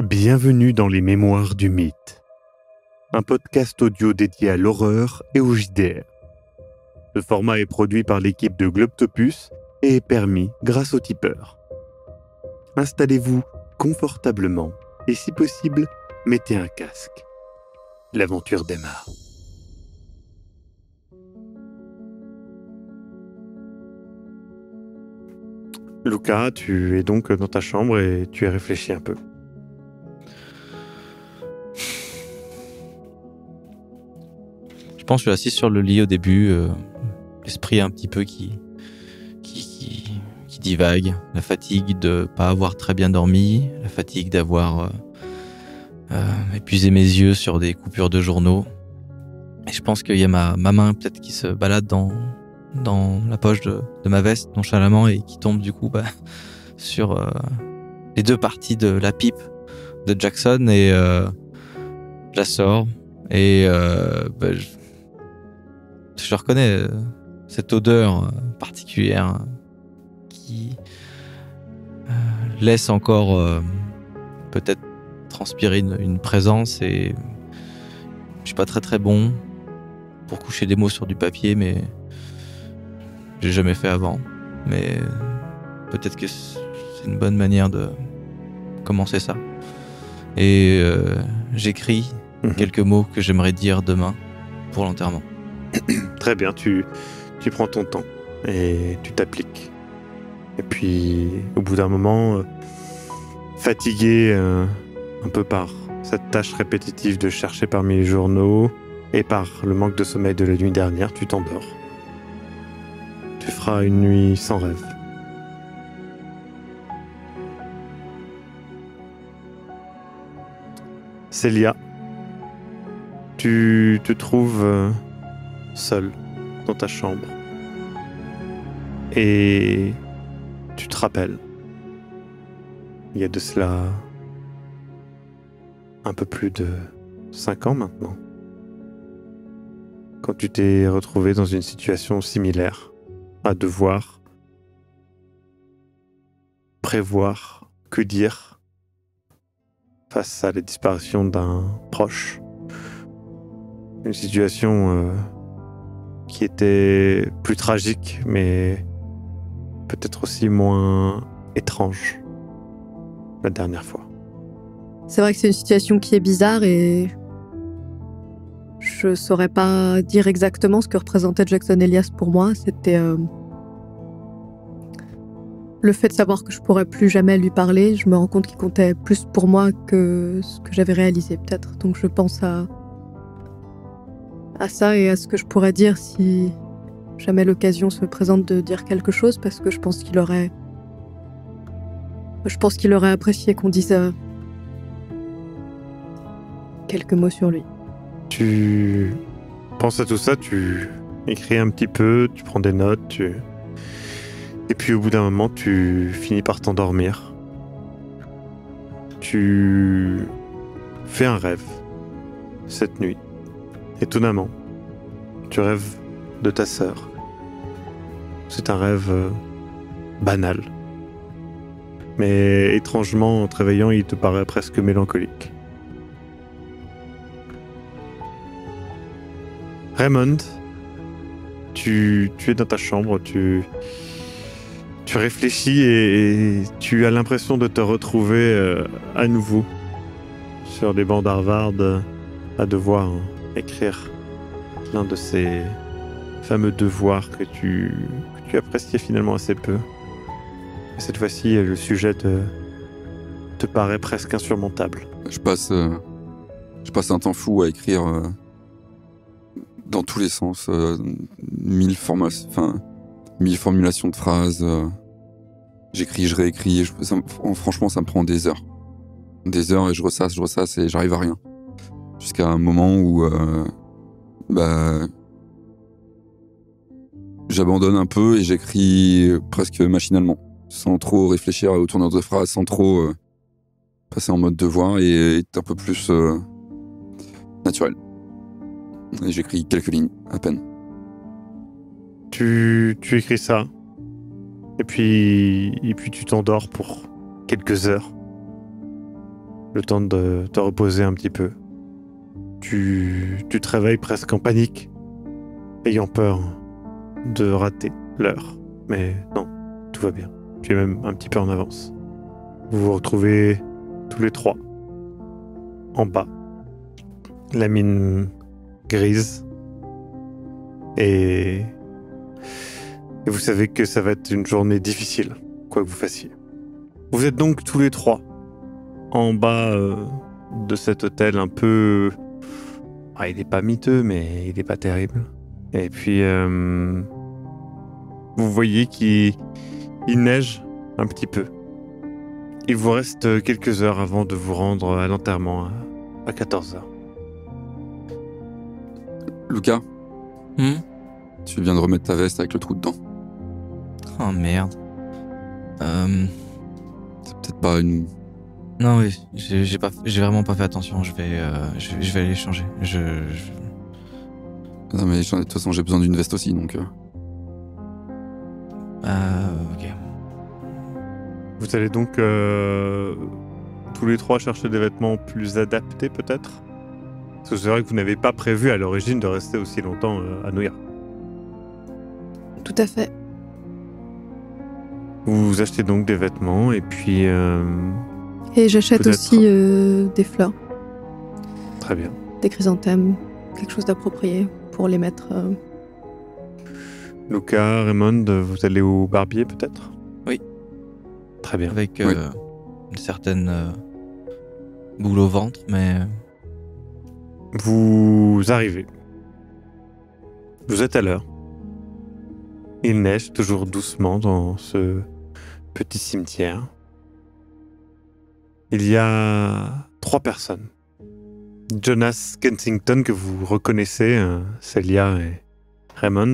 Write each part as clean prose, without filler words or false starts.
Bienvenue dans les Mémoires du Mythe, un podcast audio dédié à l'horreur et au JDR. Ce format est produit par l'équipe de Globtopus et est permis grâce au tipeur. Installez-vous confortablement et si possible, mettez un casque. L'aventure démarre. Luca, tu es donc dans ta chambre et tu as réfléchi un peu. Je pense que je suis assis sur le lit au début, l'esprit un petit peu qui divague, la fatigue de pas avoir très bien dormi, la fatigue d'avoir épuisé mes yeux sur des coupures de journaux. Et je pense qu'il y a ma main peut-être qui se balade dans la poche de ma veste nonchalamment et qui tombe du coup sur les deux parties de la pipe de Jackson et je la sors et je reconnais cette odeur particulière qui laisse encore peut-être transpirer une présence et je suis pas très bon pour coucher des mots sur du papier, mais j'ai jamais fait avant. Mais peut-être que c'est une bonne manière de commencer ça. Et j'écris quelques mots que j'aimerais dire demain pour l'enterrement. Très bien, tu prends ton temps et tu t'appliques. Et puis, au bout d'un moment, fatigué un peu par cette tâche répétitive de chercher parmi les journaux et par le manque de sommeil de la nuit dernière, tu t'endors. Tu feras une nuit sans rêve. Célia, tu te trouves seule dans ta chambre et tu te rappelles, il y a de cela un peu plus de 5 ans maintenant, quand tu t'es retrouvée dans une situation similaire, à devoir prévoir que dire face à la disparition d'un proche. Une situation qui était plus tragique, mais peut-être aussi moins étrange la dernière fois. C'est vrai que c'est une situation qui est bizarre et je saurais pas dire exactement ce que représentait Jackson Elias pour moi. C'était le fait de savoir que je pourrais plus jamais lui parler. Je me rends compte qu'il comptait plus pour moi que ce que j'avais réalisé peut-être. Donc je pense à ça et à ce que je pourrais dire si jamais l'occasion se présente de dire quelque chose, parce que je pense qu'il aurait apprécié qu'on dise quelques mots sur lui. Tu penses à tout ça, tu écris un petit peu, tu prends des notes, et puis au bout d'un moment, tu finis par t'endormir. Tu fais un rêve cette nuit. Étonnamment, tu rêves de ta sœur. C'est un rêve banal. Mais étrangement, en te réveillant, il te paraît presque mélancolique. Raymond, tu es dans ta chambre, tu réfléchis et tu as l'impression de te retrouver à nouveau sur les bancs d'Harvard à devoir écrire l'un de ces fameux devoirs que tu appréciais finalement assez peu. Et cette fois-ci, le sujet te paraît presque insurmontable. Je passe un temps fou à écrire dans tous les sens, 1000 formulations de phrases. J'écris, je réécris. Franchement, ça me prend des heures. Des heures et je ressasse et j'arrive à rien. Jusqu'à un moment où j'abandonne un peu et j'écris presque machinalement, sans trop réfléchir aux tournures de phrases, sans trop passer en mode devoir et être un peu plus naturel. Et j'écris quelques lignes, à peine. Tu écris ça, et puis tu t'endors pour quelques heures. le temps de te reposer un petit peu. Tu te réveilles presque en panique, ayant peur de rater l'heure. Mais non, tout va bien. Tu es même un petit peu en avance. Vous vous retrouvez tous les trois en bas. La mine grise. Et vous savez que ça va être une journée difficile, quoi que vous fassiez. Vous êtes donc tous les trois en bas de cet hôtel un peu... Ah, il n'est pas miteux, mais il n'est pas terrible. Et puis, vous voyez qu'il neige un petit peu. Il vous reste quelques heures avant de vous rendre à l'enterrement à 14h. Lucas, tu viens de remettre ta veste avec le trou dedans. Oh merde. C'est peut-être pas une... Non, oui, j'ai vraiment pas fait attention. Je vais aller changer. Non mais de toute façon j'ai besoin d'une veste aussi donc... Ok. Vous allez donc tous les trois chercher des vêtements plus adaptés peut-être ? Parce que c'est vrai que vous n'avez pas prévu à l'origine de rester aussi longtemps à New York. Tout à fait. Vous achetez donc des vêtements et puis... Et j'achète peut-être... aussi des fleurs, Très bien. des chrysanthèmes, quelque chose d'approprié pour les mettre. Lucas, Raymond, vous allez au barbier peut-être ? Oui. Très bien. Avec Oui. une certaine boule au ventre, mais... Vous arrivez. Vous êtes à l'heure. Il neige toujours doucement dans ce petit cimetière. Il y a 3 personnes. Jonas Kensington, que vous reconnaissez, Celia et Raymond,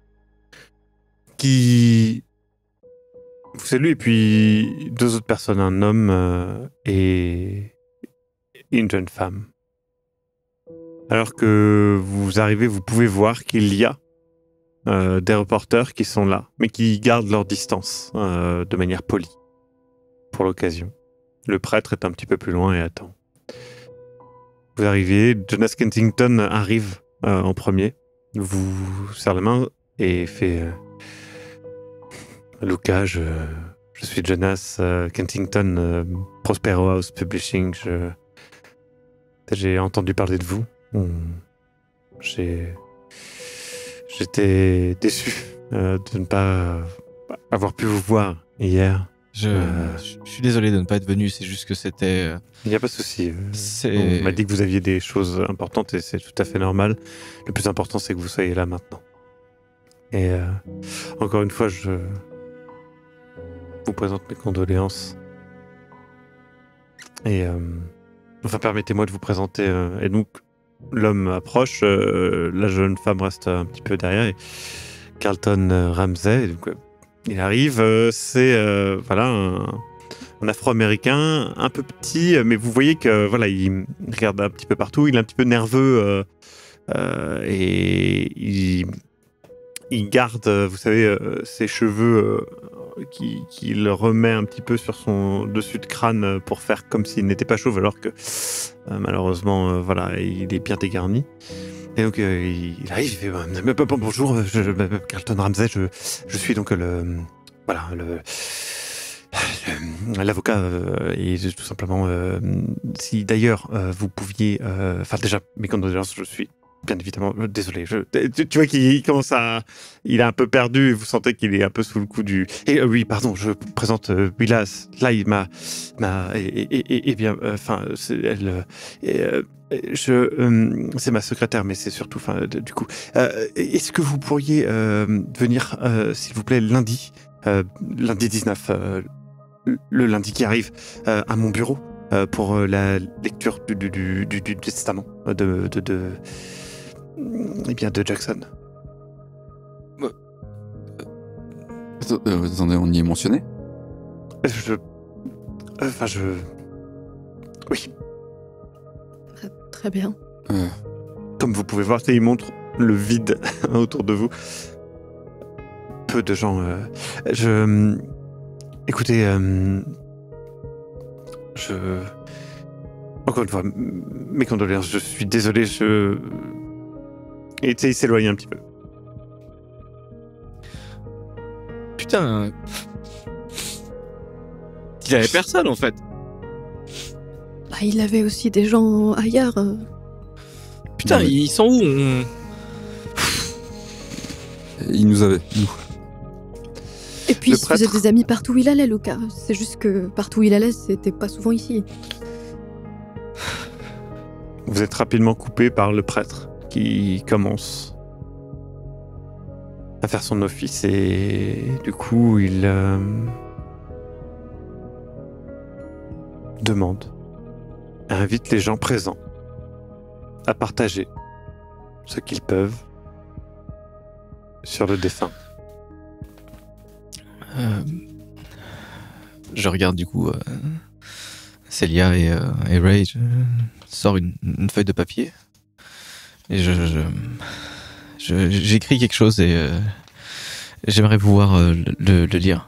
qui vous salue, et puis 2 autres personnes, un homme et une jeune femme. Alors que vous arrivez, vous pouvez voir qu'il y a des reporters qui sont là, mais qui gardent leur distance de manière polie pour l'occasion. Le prêtre est un petit peu plus loin et attend. Vous arrivez, Jonas Kensington arrive en premier, vous serre la main et fait Lucas, je suis Jonas Kensington, Prospero House Publishing. J'ai entendu parler de vous. J'étais déçu de ne pas avoir pu vous voir hier. Je suis désolé de ne pas être venu, c'est juste que c'était... Il n'y a pas de souci. C'est... On m'a dit que vous aviez des choses importantes et c'est tout à fait normal. Le plus important, c'est que vous soyez là maintenant. Et encore une fois, je vous présente mes condoléances. Et enfin, permettez-moi de vous présenter. Et donc, l'homme approche, la jeune femme reste un petit peu derrière. Et Carlton Ramsey, donc, il arrive, c'est voilà un Afro-américain, un peu petit, mais vous voyez que voilà, il regarde un petit peu partout, il est un petit peu nerveux et il garde, vous savez, ses cheveux qu'il remet un petit peu sur son dessus de crâne pour faire comme s'il n'était pas chauve, alors que malheureusement, voilà, il est bien dégarni. Et donc il arrive, il fait bonjour, Carlton Ramsey, je suis donc l'avocat et tout simplement si d'ailleurs vous pouviez, enfin déjà mes condoléances, je suis bien évidemment désolé. Tu vois qu'il commence à, il est un peu perdu. Vous sentez qu'il est un peu sous le coup du. Et oui, pardon, je présente Willas. Là, il m'a, et bien, enfin, c'est ma secrétaire, mais c'est surtout, enfin, du coup, est-ce que vous pourriez venir, s'il vous plaît, lundi 19, le lundi qui arrive, à mon bureau pour la lecture du testament de Jackson. Attendez, on y est mentionné ? Oui. Très bien. Comme vous pouvez voir, il montre le vide autour de vous. Peu de gens... Écoutez, Encore une fois, mes condoléances, je suis désolé, Et tu sais, il s'éloigne un petit peu. Putain. Il avait personne en fait. Bah, il avait aussi des gens ailleurs. Putain, Non, mais- ils sont où Il nous avait, nous. Et puis Le il se faisait prêtre. des amis partout où il allait, Lucas. C'est juste que partout où il allait, c'était pas souvent ici. Vous êtes rapidement coupé par le prêtre qui commence à faire son office et du coup il invite les gens présents à partager ce qu'ils peuvent sur le défunt. Je regarde du coup Célia et Ray. Je sors une feuille de papier et j'écris quelque chose et j'aimerais pouvoir le lire.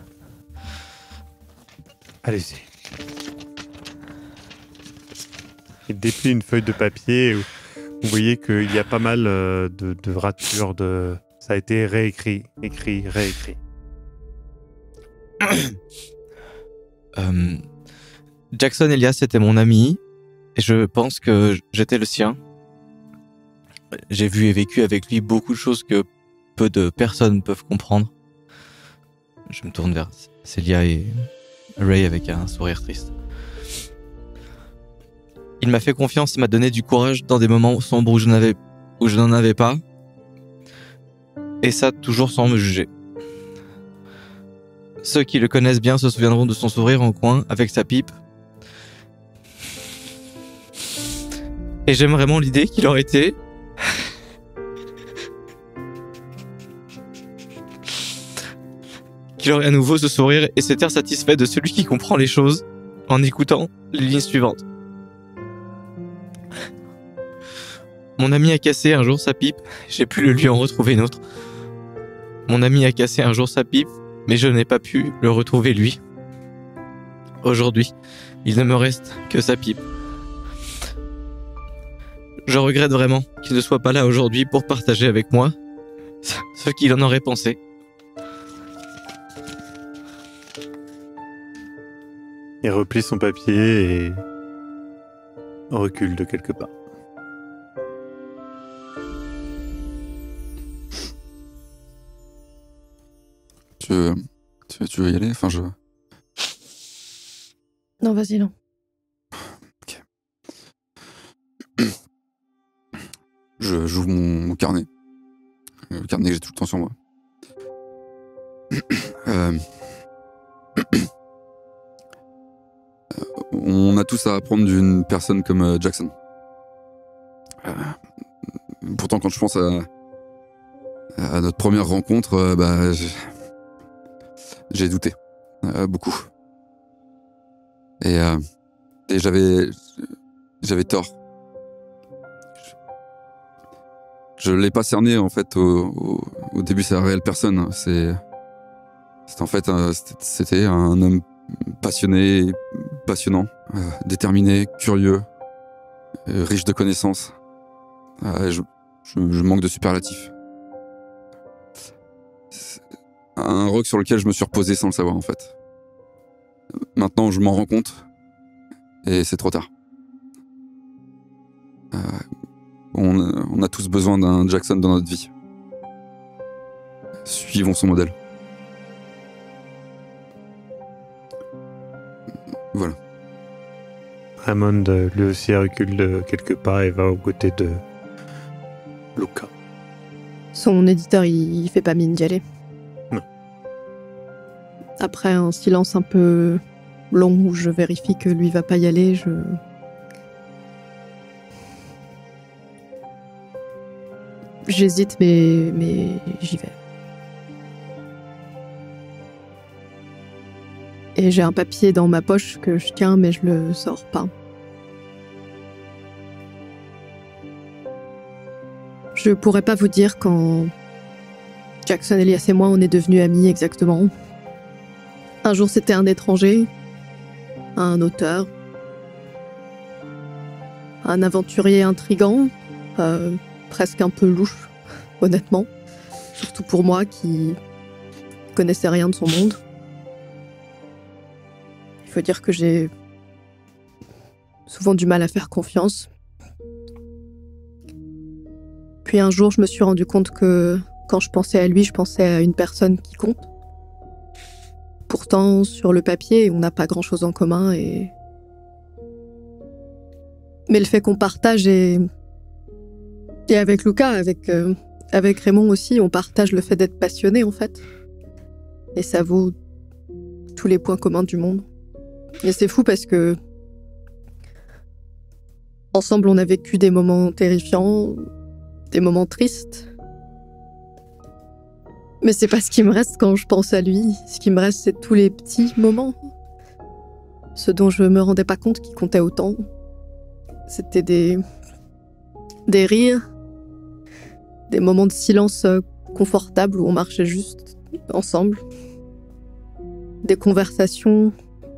Allez-y. Il déplie une feuille de papier où vous voyez qu'il y a pas mal de ratures, ça a été réécrit, écrit, réécrit. Jackson Elias était mon ami et je pense que j'étais le sien. J'ai vu et vécu avec lui beaucoup de choses que peu de personnes peuvent comprendre. Je me tourne vers Célia et Ray avec un sourire triste. Il m'a fait confiance et m'a donné du courage dans des moments sombres où je n'en avais pas. Et ça, toujours sans me juger. Ceux qui le connaissent bien se souviendront de son sourire en coin avec sa pipe. Et j'aime vraiment l'idée qu'il aurait été qu'il aurait à nouveau ce sourire et cet air satisfait de celui qui comprend les choses en écoutant les lignes suivantes. Mon ami a cassé un jour sa pipe, j'ai pu le lui en retrouver une autre. Mon ami a cassé un jour sa pipe, mais je n'ai pas pu le retrouver lui. Aujourd'hui, il ne me reste que sa pipe. Je regrette vraiment qu'il ne soit pas là aujourd'hui pour partager avec moi ce qu'il en aurait pensé. Il replie son papier et recule de quelques pas. Tu veux y aller? Enfin, Non, vas-y, non. J'ouvre mon carnet. Le carnet que j'ai tout le temps sur moi. On a tous à apprendre d'une personne comme Jackson. Pourtant, quand je pense à notre première rencontre, j'ai douté. Beaucoup. Et j'avais tort. Je l'ai pas cerné en fait au début, c'est la réelle personne. C'était un homme passionné, passionnant, déterminé, curieux, riche de connaissances. Je manque de superlatifs. C'est un roc sur lequel je me suis reposé sans le savoir en fait. Maintenant, je m'en rends compte et c'est trop tard. On a tous besoin d'un Jackson dans notre vie. Suivons son modèle. Voilà. Raymond, lui aussi, recule de quelques pas et va aux côtés de Luca. Son éditeur, il fait pas mine d'y aller. Non. Après un silence un peu long où je vérifie que lui va pas y aller, j'hésite, mais j'y vais. Et j'ai un papier dans ma poche que je tiens, mais je le sors pas. Je pourrais pas vous dire quand Jackson Elias et moi on est devenus amis exactement. Un jour c'était un étranger, un auteur. un aventurier intrigant, presque un peu louche, honnêtement. Surtout pour moi qui connaissais rien de son monde. Il faut dire que j'ai souvent du mal à faire confiance. Puis un jour, je me suis rendu compte que quand je pensais à lui, je pensais à une personne qui compte. Pourtant, sur le papier, on n'a pas grand-chose en commun Mais le fait qu'on partage et avec Lucas, avec Raymond aussi, on partage le fait d'être passionné en fait. Et ça vaut tous les points communs du monde. Et c'est fou parce que ensemble, on a vécu des moments terrifiants, des moments tristes. Mais c'est pas ce qui me reste quand je pense à lui. Ce qui me reste, c'est tous les petits moments. Ceux dont je me rendais pas compte qui comptaient autant. C'était des rires, des moments de silence confortables où on marchait juste ensemble. Des conversations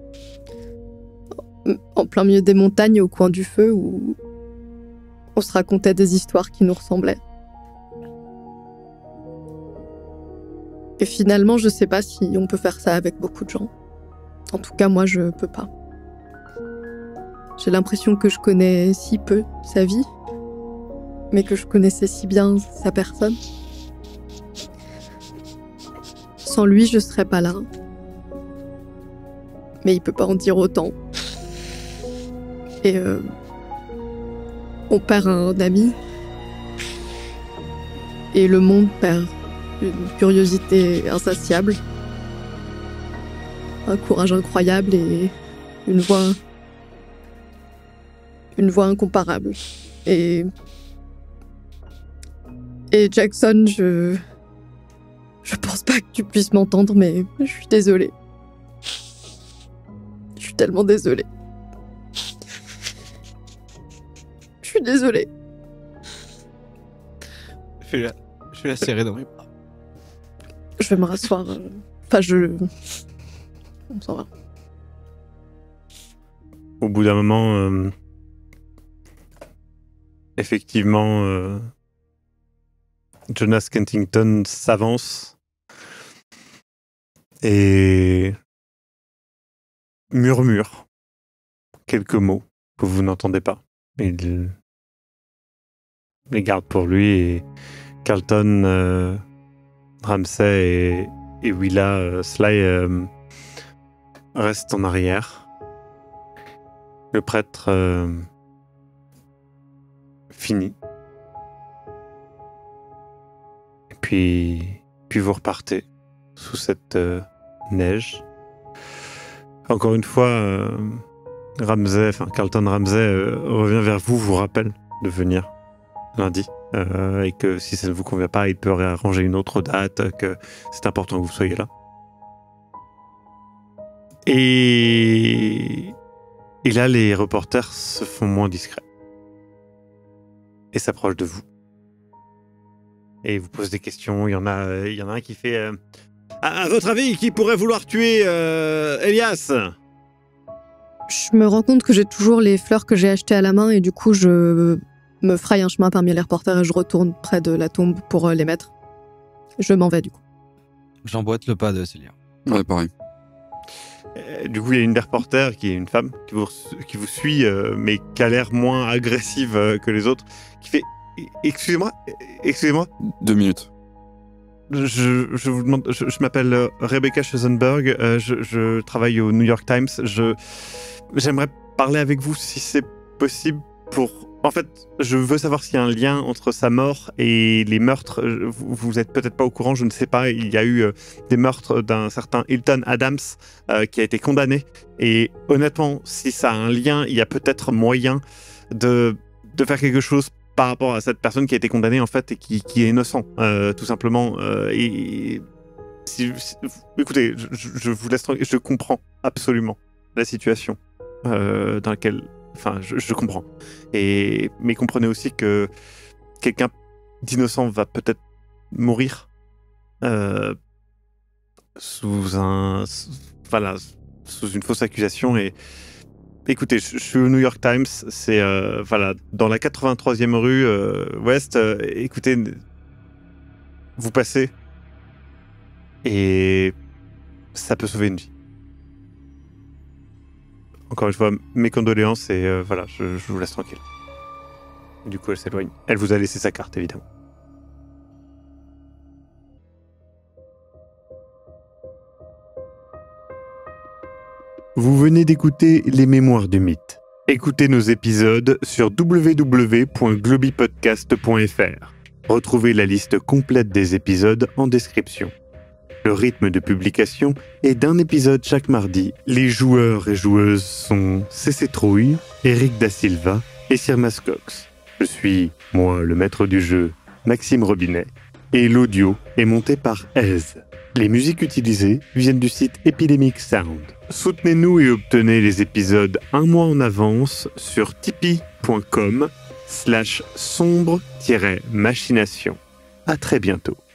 en plein milieu des montagnes au coin du feu où on se racontait des histoires qui nous ressemblaient. Et finalement, je sais pas si on peut faire ça avec beaucoup de gens. En tout cas, moi, je peux pas. J'ai l'impression que je connais si peu sa vie, mais que je connaissais si bien sa personne. Sans lui, je serais pas là. Mais il peut pas en dire autant. Et on perd un ami. Et le monde perd une curiosité insatiable, un courage incroyable et une voix incomparable. Et Jackson, je pense pas que tu puisses m'entendre, mais je suis désolée. Je suis tellement désolée. Je suis désolée. Je vais la serrer dans mes bras. Je vais me rasseoir. On s'en va. Au bout d'un moment, effectivement, Jonas Kentington s'avance et murmure quelques mots que vous n'entendez pas. Il les garde pour lui et Carlton, Ramsay et Willa Sly restent en arrière. Le prêtre finit. Et puis vous repartez sous cette neige. Encore une fois, Carlton Ramsay revient vers vous, vous rappelle de venir lundi. Et que si ça ne vous convient pas, il peut réarranger une autre date, que c'est important que vous soyez là. Et là, les reporters se font moins discrets et s'approchent de vous. Et vous posent des questions. Il y en a un qui fait à votre avis, qui pourrait vouloir tuer Elias ? Je me rends compte que j'ai toujours les fleurs que j'ai achetées à la main et du coup, je me fraye un chemin parmi les reporters et je retourne près de la tombe pour les mettre. Je m'en vais du coup. J'emboîte le pas de Célia. Ouais, pareil. Du coup, il y a une des reporters qui est une femme qui vous suit, mais qui a l'air moins agressive que les autres, qui fait excusez-moi. 2 minutes. Je vous demande, je m'appelle Rebecca Schoenberg, je travaille au New York Times. J'aimerais parler avec vous si c'est possible En fait, je veux savoir s'il y a un lien entre sa mort et les meurtres. Vous êtes peut-être pas au courant, je ne sais pas. Il y a eu des meurtres d'un certain Hilton Adams qui a été condamné. Et honnêtement, si ça a un lien, il y a peut-être moyen de faire quelque chose par rapport à cette personne qui a été condamnée en fait et qui est innocent, tout simplement. Écoutez, je vous laisse tranquille. Je comprends absolument la situation dans laquelle. Enfin, je comprends. Mais comprenez aussi que quelqu'un d'innocent va peut-être mourir sous une fausse accusation et écoutez, je suis au New York Times, c'est voilà, dans la 83e rue ouest. Écoutez, vous passez et ça peut sauver une vie. Encore une fois, mes condoléances et voilà, je vous laisse tranquille. Du coup, elle s'éloigne. Elle vous a laissé sa carte, évidemment. Vous venez d'écouter Les Mémoires du Mythe. Écoutez nos épisodes sur www.globipodcast.fr. Retrouvez la liste complète des épisodes en description. Le rythme de publication est d'un épisode chaque mardi. Les joueurs et joueuses sont CC Trouille, Eric Da Silva et Sirmas Cox. Je suis, moi, le maître du jeu, Maxime Robinet, et l'audio est monté par Ez. Les musiques utilisées viennent du site Epidemic Sound. Soutenez-nous et obtenez les épisodes un mois en avance sur tipeee.com/sombre-machination. À très bientôt.